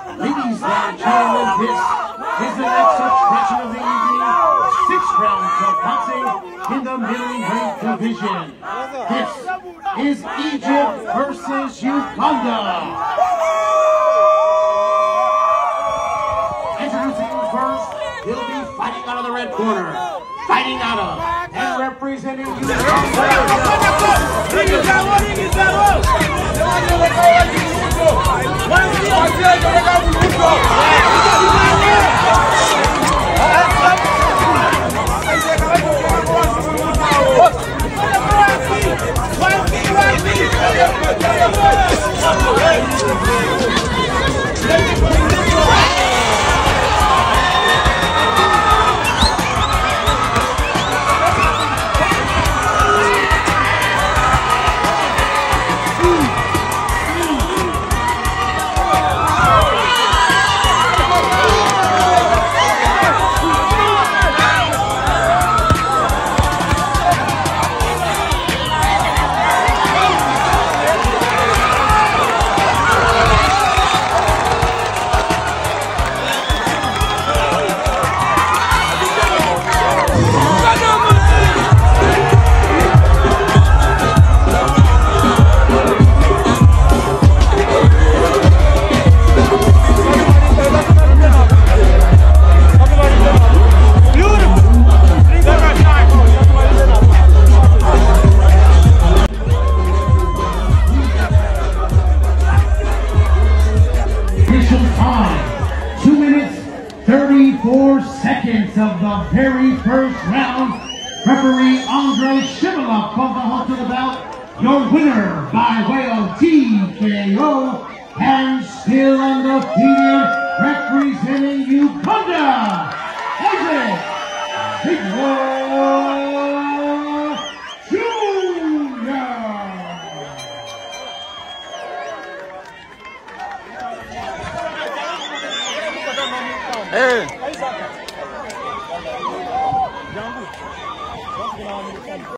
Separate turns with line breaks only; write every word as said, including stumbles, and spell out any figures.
Ladies and gentlemen, this is the next attraction of the evening. Six rounds of boxing in the middleweight division. This is Egypt versus Uganda. Introducing first, he'll be fighting out of the red corner. Fighting out of and representing Uganda. thirty-four seconds of the very first round. Referee Andre Shivalov calls the halt to the bout. Your winner by way of T K O and still undefeated, representing Uganda, Isaac
Hey.